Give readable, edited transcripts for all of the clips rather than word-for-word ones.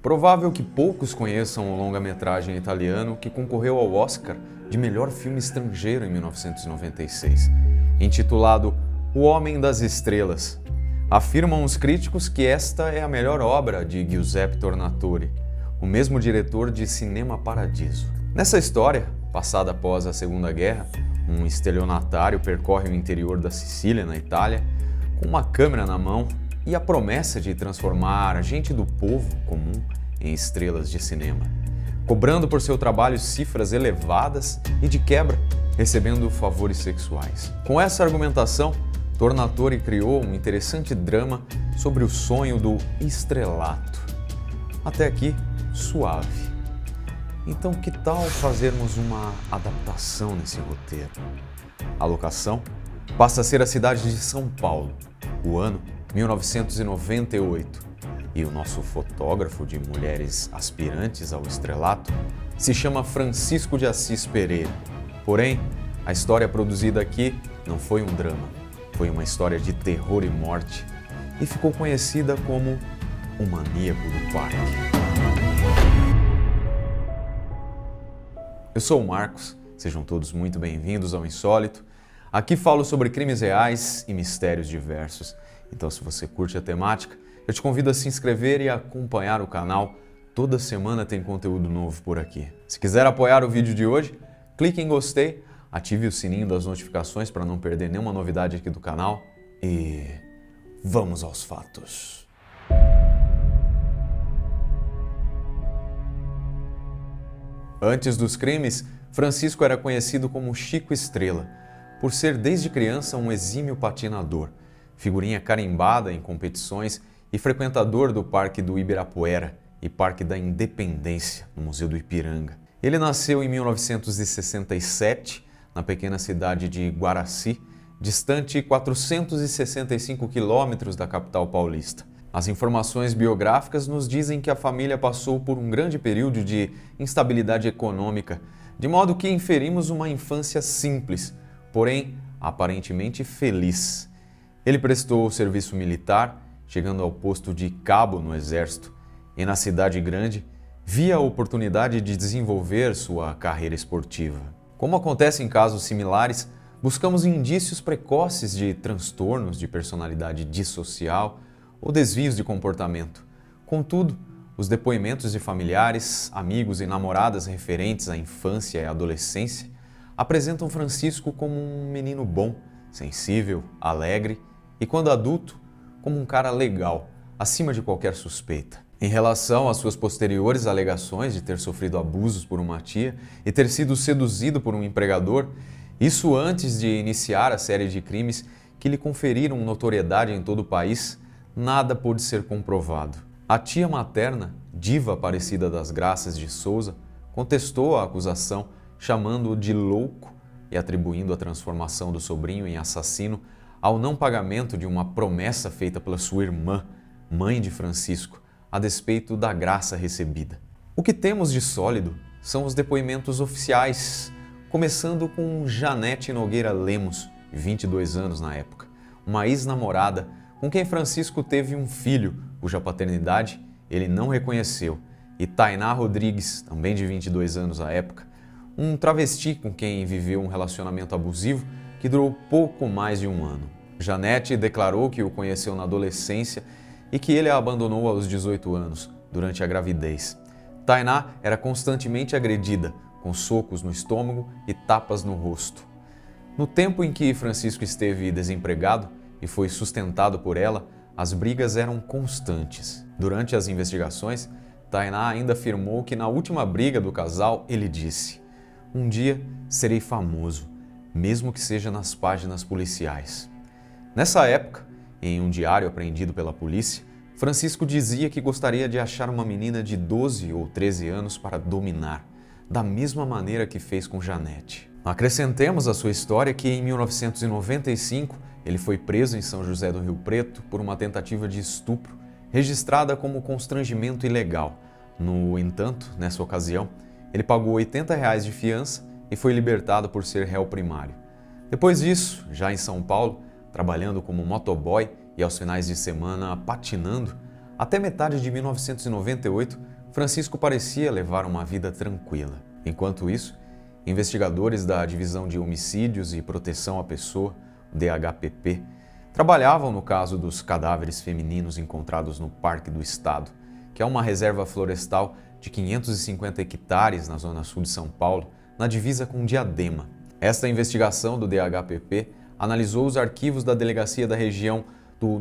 Provável que poucos conheçam o longa-metragem italiano que concorreu ao Oscar de melhor filme estrangeiro em 1996, intitulado O Homem das Estrelas. Afirmam os críticos que esta é a melhor obra de Giuseppe Tornatore, o mesmo diretor de Cinema Paradiso. Nessa história, passada após a Segunda Guerra, um estelionatário percorre o interior da Sicília, na Itália, com uma câmera na mão e a promessa de transformar a gente do povo comum em estrelas de cinema, cobrando por seu trabalho cifras elevadas e, de quebra, recebendo favores sexuais. Com essa argumentação, Tornatore criou um interessante drama sobre o sonho do estrelato. Até aqui, suave. Então, que tal fazermos uma adaptação nesse roteiro? A locação passa a ser a cidade de São Paulo, o ano 1998, e o nosso fotógrafo de mulheres aspirantes ao estrelato se chama Francisco de Assis Pereira. Porém, a história produzida aqui não foi um drama, foi uma história de terror e morte e ficou conhecida como O Maníaco do Parque. Eu sou o Marcos, sejam todos muito bem-vindos ao Insólito. Aqui falo sobre crimes reais e mistérios diversos. Então, se você curte a temática, eu te convido a se inscrever e a acompanhar o canal. Toda semana tem conteúdo novo por aqui. Se quiser apoiar o vídeo de hoje, clique em gostei, ative o sininho das notificações para não perder nenhuma novidade aqui do canal e vamos aos fatos. Antes dos crimes, Francisco era conhecido como Chico Estrela, por ser desde criança um exímio patinador, figurinha carimbada em competições e frequentador do Parque do Ibirapuera e Parque da Independência, no Museu do Ipiranga. Ele nasceu em 1967, na pequena cidade de Guaraci, distante 465 quilômetros da capital paulista. As informações biográficas nos dizem que a família passou por um grande período de instabilidade econômica, de modo que inferimos uma infância simples, porém aparentemente feliz. Ele prestou serviço militar, chegando ao posto de cabo no Exército, e na cidade grande via a oportunidade de desenvolver sua carreira esportiva. Como acontece em casos similares, buscamos indícios precoces de transtornos de personalidade dissocial ou desvios de comportamento. Contudo, os depoimentos de familiares, amigos e namoradas referentes à infância e adolescência apresentam Francisco como um menino bom, sensível, alegre e, quando adulto, como um cara legal, acima de qualquer suspeita. Em relação às suas posteriores alegações de ter sofrido abusos por uma tia e ter sido seduzido por um empregador, isso antes de iniciar a série de crimes que lhe conferiram notoriedade em todo o país, nada pôde ser comprovado. A tia materna, Diva Aparecida das Graças de Souza, contestou a acusação, chamando-o de louco e atribuindo a transformação do sobrinho em assassino ao não pagamento de uma promessa feita pela sua irmã, mãe de Francisco, a despeito da graça recebida. O que temos de sólido são os depoimentos oficiais, começando com Janete Nogueira Lemos, 22 anos na época, uma ex-namorada com quem Francisco teve um filho, cuja paternidade ele não reconheceu, e Tainá Rodrigues, também de 22 anos à época, um travesti com quem viveu um relacionamento abusivo que durou pouco mais de um ano. Janete declarou que o conheceu na adolescência e que ele a abandonou aos 18 anos, durante a gravidez. Tainá era constantemente agredida, com socos no estômago e tapas no rosto. No tempo em que Francisco esteve desempregado e foi sustentado por ela, as brigas eram constantes. Durante as investigações, Tainá ainda afirmou que na última briga do casal ele disse: "Um dia serei famoso, mesmo que seja nas páginas policiais." Nessa época, em um diário apreendido pela polícia, Francisco dizia que gostaria de achar uma menina de 12 ou 13 anos para dominar, da mesma maneira que fez com Janete. Acrescentemos à sua história que em 1995 ele foi preso em São José do Rio Preto por uma tentativa de estupro, registrada como constrangimento ilegal. No entanto, nessa ocasião, ele pagou R$ 80 de fiança e foi libertado por ser réu primário. Depois disso, já em São Paulo, trabalhando como motoboy e aos finais de semana patinando, até metade de 1998, Francisco parecia levar uma vida tranquila. Enquanto isso, investigadores da Divisão de Homicídios e Proteção à Pessoa, DHPP, trabalhavam no caso dos cadáveres femininos encontrados no Parque do Estado, que é uma reserva florestal de 550 hectares na zona sul de São Paulo, na divisa com Diadema. Esta investigação do DHPP analisou os arquivos da delegacia da região do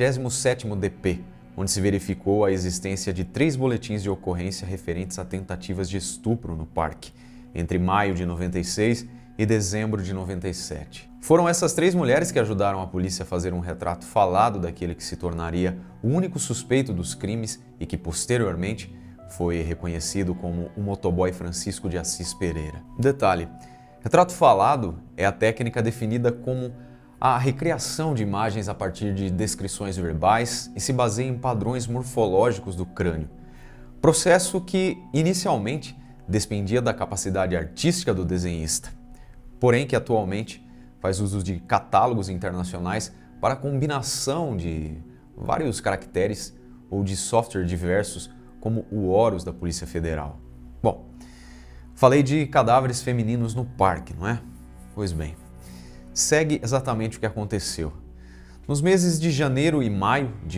97º DP, onde se verificou a existência de 3 boletins de ocorrência referentes a tentativas de estupro no parque, entre maio de 96 e dezembro de 97. Foram essas 3 mulheres que ajudaram a polícia a fazer um retrato falado daquele que se tornaria o único suspeito dos crimes e que, posteriormente, foi reconhecido como o motoboy Francisco de Assis Pereira. Detalhe: retrato falado é a técnica definida como a recriação de imagens a partir de descrições verbais e se baseia em padrões morfológicos do crânio. Processo que, inicialmente, dependia da capacidade artística do desenhista, porém que atualmente faz uso de catálogos internacionais para a combinação de vários caracteres ou de software diversos, como o Horus da Polícia Federal. Bom, falei de cadáveres femininos no parque, não é? Pois bem, segue exatamente o que aconteceu. Nos meses de janeiro e maio de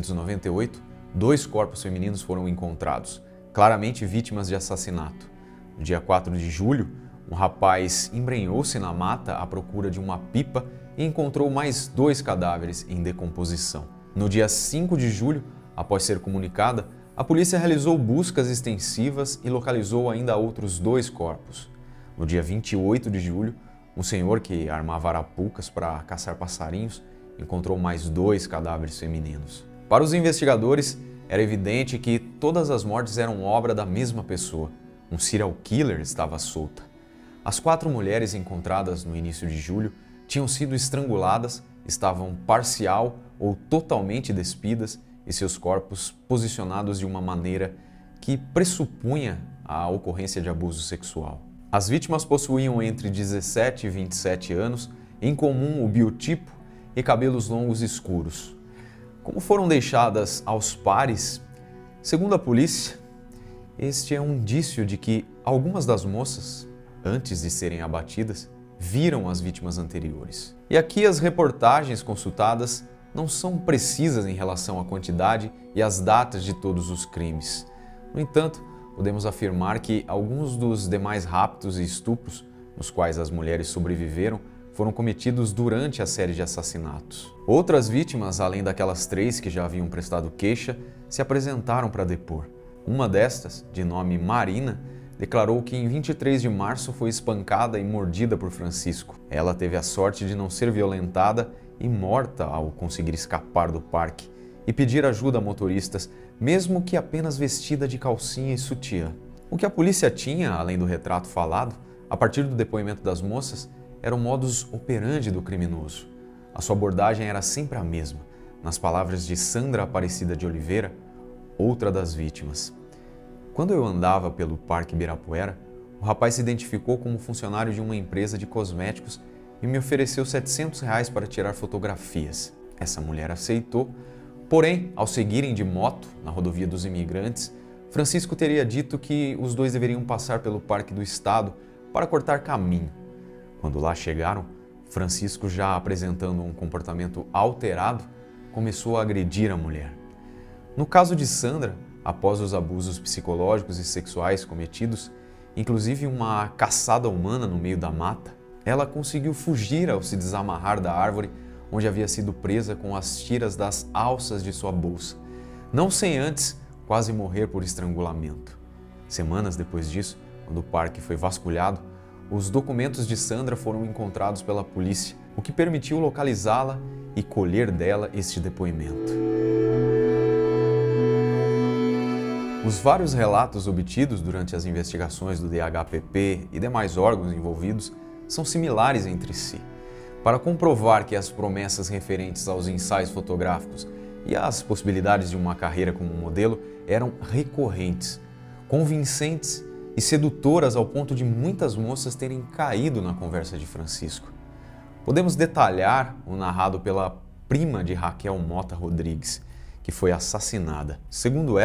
1998, 2 corpos femininos foram encontrados, claramente vítimas de assassinato. No dia 4 de julho, um rapaz embrenhou-se na mata à procura de uma pipa e encontrou mais 2 cadáveres em decomposição. No dia 5 de julho, após ser comunicada, a polícia realizou buscas extensivas e localizou ainda outros 2 corpos. No dia 28 de julho, um senhor que armava arapucas para caçar passarinhos encontrou mais 2 cadáveres femininos. Para os investigadores, era evidente que todas as mortes eram obra da mesma pessoa. Um serial killer estava solta. As 4 mulheres encontradas no início de julho tinham sido estranguladas, estavam parcial ou totalmente despidas e seus corpos posicionados de uma maneira que pressupunha a ocorrência de abuso sexual. As vítimas possuíam entre 17 e 27 anos, em comum o biotipo e cabelos longos escuros. Como foram deixadas aos pares, segundo a polícia, este é um indício de que algumas das moças, antes de serem abatidas, viram as vítimas anteriores. E aqui as reportagens consultadas não são precisas em relação à quantidade e às datas de todos os crimes. No entanto, podemos afirmar que alguns dos demais raptos e estupros, nos quais as mulheres sobreviveram, foram cometidos durante a série de assassinatos. Outras vítimas, além daquelas 3 que já haviam prestado queixa, se apresentaram para depor. Uma destas, de nome Marina, declarou que em 23 de março foi espancada e mordida por Francisco. Ela teve a sorte de não ser violentada e morta ao conseguir escapar do parque e pedir ajuda a motoristas, mesmo que apenas vestida de calcinha e sutiã. O que a polícia tinha, além do retrato falado, a partir do depoimento das moças, era o modus operandi do criminoso. A sua abordagem era sempre a mesma, nas palavras de Sandra Aparecida de Oliveira, outra das vítimas. Quando eu andava pelo Parque Ibirapuera, o rapaz se identificou como funcionário de uma empresa de cosméticos e me ofereceu R$700 para tirar fotografias. Essa mulher aceitou, porém, ao seguirem de moto na rodovia dos Imigrantes, Francisco teria dito que os dois deveriam passar pelo Parque do Estado para cortar caminho. Quando lá chegaram, Francisco, já apresentando um comportamento alterado, começou a agredir a mulher. No caso de Sandra, após os abusos psicológicos e sexuais cometidos, inclusive uma caçada humana no meio da mata, ela conseguiu fugir ao se desamarrar da árvore onde havia sido presa com as tiras das alças de sua bolsa, não sem antes quase morrer por estrangulamento. Semanas depois disso, quando o parque foi vasculhado, os documentos de Sandra foram encontrados pela polícia, o que permitiu localizá-la e colher dela este depoimento. Os vários relatos obtidos durante as investigações do DHPP e demais órgãos envolvidos são similares entre si. Para comprovar que as promessas referentes aos ensaios fotográficos e as possibilidades de uma carreira como modelo eram recorrentes, convincentes e sedutoras ao ponto de muitas moças terem caído na conversa de Francisco. Podemos detalhar o narrado pela prima de Raquel Mota Rodrigues, que foi assassinada. Segundo ela,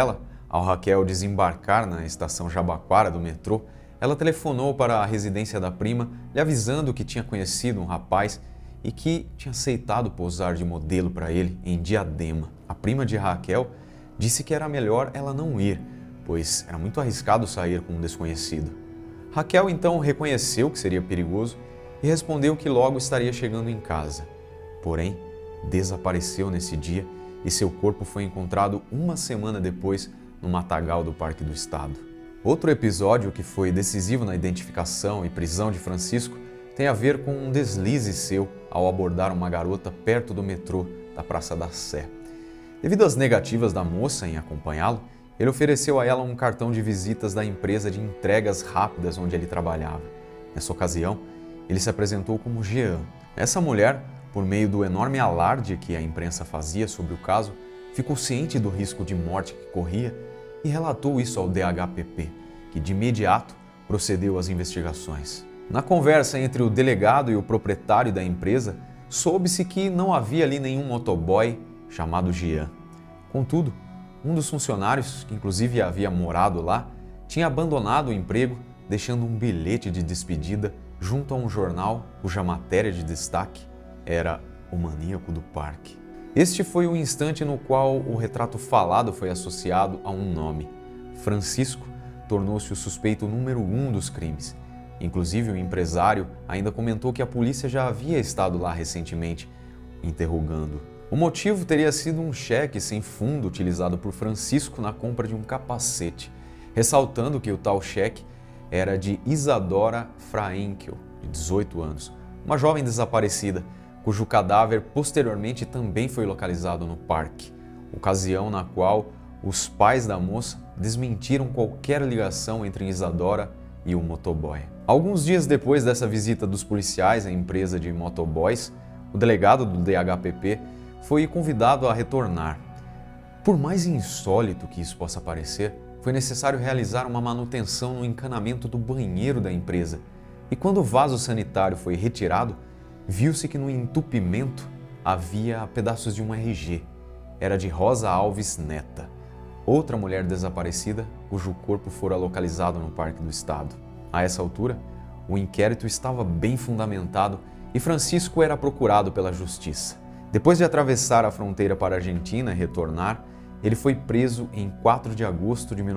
Ao Raquel desembarcar na estação Jabaquara do metrô, ela telefonou para a residência da prima, lhe avisando que tinha conhecido um rapaz e que tinha aceitado posar de modelo para ele em Diadema. A prima de Raquel disse que era melhor ela não ir, pois era muito arriscado sair com um desconhecido. Raquel então reconheceu que seria perigoso e respondeu que logo estaria chegando em casa. Porém, desapareceu nesse dia e seu corpo foi encontrado uma semana depois no matagal do Parque do Estado. Outro episódio que foi decisivo na identificação e prisão de Francisco tem a ver com um deslize seu ao abordar uma garota perto do metrô da Praça da Sé. Devido às negativas da moça em acompanhá-lo, ele ofereceu a ela um cartão de visitas da empresa de entregas rápidas onde ele trabalhava. Nessa ocasião, ele se apresentou como Jean. Essa mulher, por meio do enorme alarde que a imprensa fazia sobre o caso, ficou ciente do risco de morte que corria e relatou isso ao DHPP, que de imediato procedeu às investigações. Na conversa entre o delegado e o proprietário da empresa, soube-se que não havia ali nenhum motoboy chamado Jean. Contudo, um dos funcionários, que inclusive havia morado lá, tinha abandonado o emprego, deixando um bilhete de despedida junto a um jornal cuja matéria de destaque era O Maníaco do Parque. Este foi o instante no qual o retrato falado foi associado a um nome. Francisco tornou-se o suspeito número 1 dos crimes. Inclusive, o empresário ainda comentou que a polícia já havia estado lá recentemente, interrogando. O motivo teria sido um cheque sem fundo utilizado por Francisco na compra de um capacete, ressaltando que o tal cheque era de Isadora Fraenkel, de 18 anos, uma jovem desaparecida, cujo cadáver posteriormente também foi localizado no parque, ocasião na qual os pais da moça desmentiram qualquer ligação entre Isadora e o motoboy. Alguns dias depois dessa visita dos policiais à empresa de motoboys, o delegado do DHPP foi convidado a retornar. Por mais insólito que isso possa parecer, foi necessário realizar uma manutenção no encanamento do banheiro da empresa, e quando o vaso sanitário foi retirado, viu-se que no entupimento havia pedaços de um RG. Era de Rosa Alves Neta, outra mulher desaparecida cujo corpo fora localizado no Parque do Estado. A essa altura, o inquérito estava bem fundamentado e Francisco era procurado pela justiça. Depois de atravessar a fronteira para a Argentina e retornar, ele foi preso em 4 de agosto de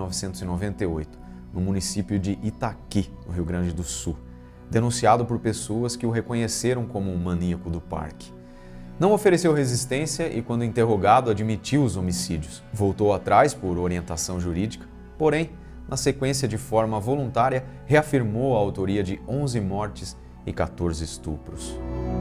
1998, no município de Itaqui, no Rio Grande do Sul, denunciado por pessoas que o reconheceram como o maníaco do parque. Não ofereceu resistência e, quando interrogado, admitiu os homicídios. Voltou atrás por orientação jurídica, porém, na sequência, de forma voluntária, reafirmou a autoria de 11 mortes e 14 estupros.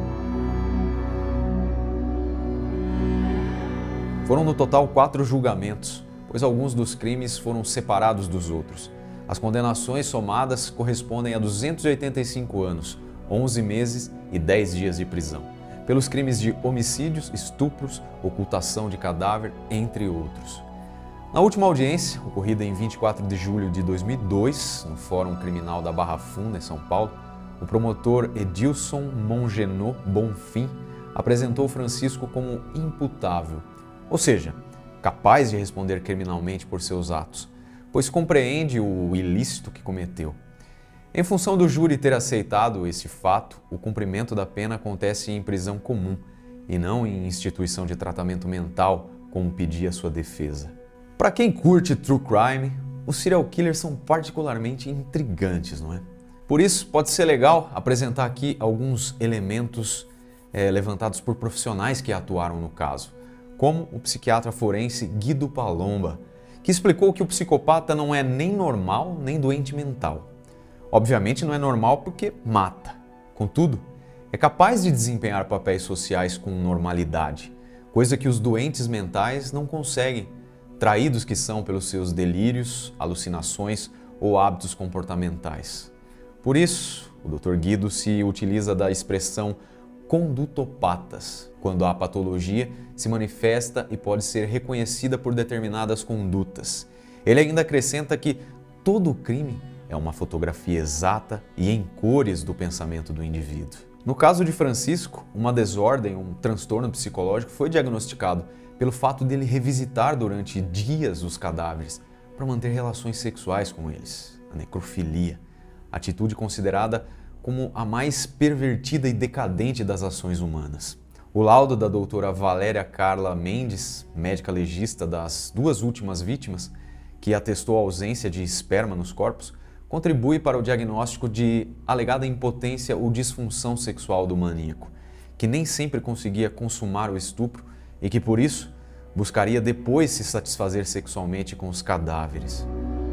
Foram no total 4 julgamentos, pois alguns dos crimes foram separados dos outros. As condenações somadas correspondem a 285 anos, 11 meses e 10 dias de prisão, pelos crimes de homicídios, estupros, ocultação de cadáver, entre outros. Na última audiência, ocorrida em 24 de julho de 2002, no Fórum Criminal da Barra Funda, em São Paulo, o promotor Edilson Mongenot Bonfim apresentou Francisco como imputável, ou seja, capaz de responder criminalmente por seus atos, pois compreende o ilícito que cometeu. Em função do júri ter aceitado esse fato, o cumprimento da pena acontece em prisão comum e não em instituição de tratamento mental, como pedia sua defesa. Para quem curte true crime, os serial killers são particularmente intrigantes, não é? Por isso, pode ser legal apresentar aqui alguns elementos levantados por profissionais que atuaram no caso, como o psiquiatra forense Guido Palomba, que explicou que o psicopata não é nem normal nem doente mental. Obviamente não é normal porque mata. Contudo, é capaz de desempenhar papéis sociais com normalidade, coisa que os doentes mentais não conseguem, traídos que são pelos seus delírios, alucinações ou hábitos comportamentais. Por isso, o Dr. Guido se utiliza da expressão condutopatas, quando a patologia se manifesta e pode ser reconhecida por determinadas condutas. Ele ainda acrescenta que todo crime é uma fotografia exata e em cores do pensamento do indivíduo. No caso de Francisco, uma desordem, um transtorno psicológico foi diagnosticado pelo fato dele revisitar durante dias os cadáveres, para manter relações sexuais com eles, a necrofilia, atitude considerada como a mais pervertida e decadente das ações humanas. O laudo da doutora Valéria Carla Mendes, médica legista das duas últimas vítimas, que atestou a ausência de esperma nos corpos, contribui para o diagnóstico de alegada impotência ou disfunção sexual do maníaco, que nem sempre conseguia consumar o estupro e que, por isso, buscaria depois se satisfazer sexualmente com os cadáveres.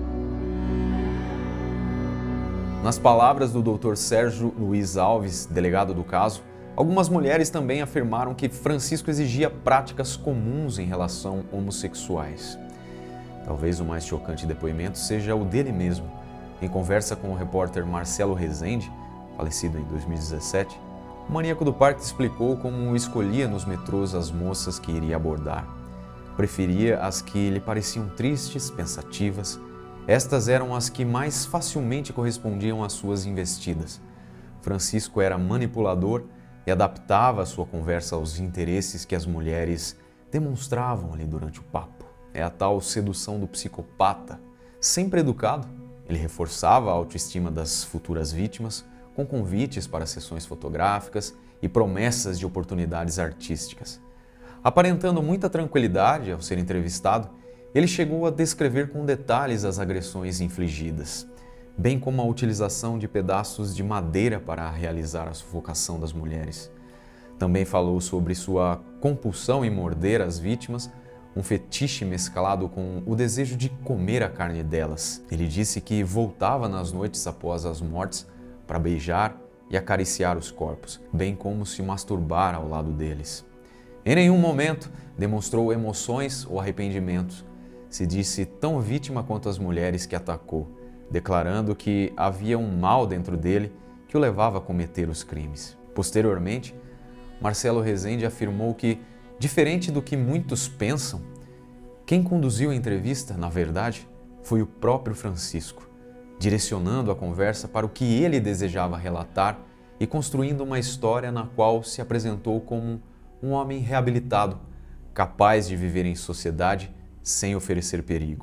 Nas palavras do Dr. Sérgio Luiz Alves, delegado do caso, algumas mulheres também afirmaram que Francisco exigia práticas comuns em relação homossexuais. Talvez o mais chocante depoimento seja o dele mesmo. Em conversa com o repórter Marcelo Rezende, falecido em 2017, o maníaco do parque explicou como escolhia nos metrôs as moças que iria abordar. Preferia as que lhe pareciam tristes, pensativas. Estas eram as que mais facilmente correspondiam às suas investidas. Francisco era manipulador e adaptava a sua conversa aos interesses que as mulheres demonstravam ali durante o papo. É a tal sedução do psicopata. Sempre educado, ele reforçava a autoestima das futuras vítimas com convites para sessões fotográficas e promessas de oportunidades artísticas. Aparentando muita tranquilidade ao ser entrevistado, ele chegou a descrever com detalhes as agressões infligidas, bem como a utilização de pedaços de madeira para realizar a sufocação das mulheres. Também falou sobre sua compulsão em morder as vítimas, um fetiche mesclado com o desejo de comer a carne delas. Ele disse que voltava nas noites após as mortes para beijar e acariciar os corpos, bem como se masturbar ao lado deles. Em nenhum momento demonstrou emoções ou arrependimentos. Se disse tão vítima quanto as mulheres que atacou, declarando que havia um mal dentro dele que o levava a cometer os crimes. Posteriormente, Marcelo Rezende afirmou que, diferente do que muitos pensam, quem conduziu a entrevista, na verdade, foi o próprio Francisco, direcionando a conversa para o que ele desejava relatar e construindo uma história na qual se apresentou como um homem reabilitado, capaz de viver em sociedade sem oferecer perigo.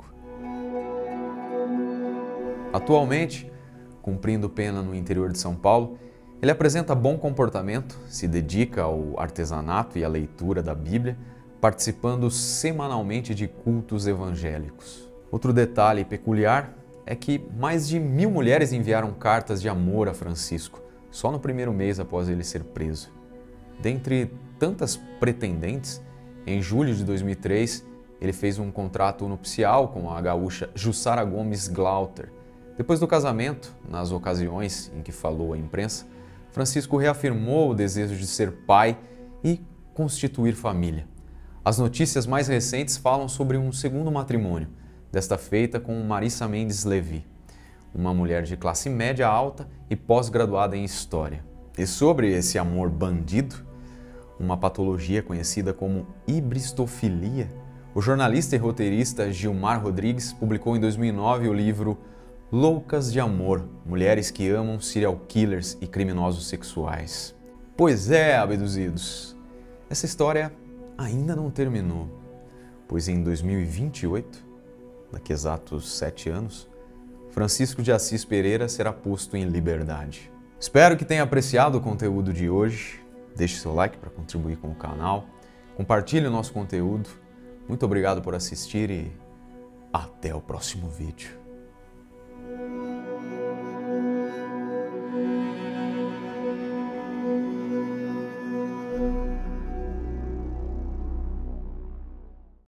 Atualmente, cumprindo pena no interior de São Paulo, ele apresenta bom comportamento, se dedica ao artesanato e à leitura da Bíblia, participando semanalmente de cultos evangélicos. Outro detalhe peculiar é que mais de 1000 mulheres enviaram cartas de amor a Francisco, só no primeiro mês após ele ser preso. Dentre tantas pretendentes, em julho de 2003, ele fez um contrato nupcial com a gaúcha Jussara Gomes Glauter. Depois do casamento, nas ocasiões em que falou à imprensa, Francisco reafirmou o desejo de ser pai e constituir família. As notícias mais recentes falam sobre um segundo matrimônio, desta feita com Marissa Mendes Levi, uma mulher de classe média alta e pós-graduada em História. E sobre esse amor bandido, uma patologia conhecida como hibristofilia, o jornalista e roteirista Gilmar Rodrigues publicou em 2009 o livro Loucas de Amor, Mulheres que Amam Serial Killers e Criminosos Sexuais. Pois é, abduzidos, essa história ainda não terminou, pois em 2028, daqui a exatos 7 anos, Francisco de Assis Pereira será posto em liberdade. Espero que tenha apreciado o conteúdo de hoje, deixe seu like para contribuir com o canal, compartilhe o nosso conteúdo. Muito obrigado por assistir e até o próximo vídeo.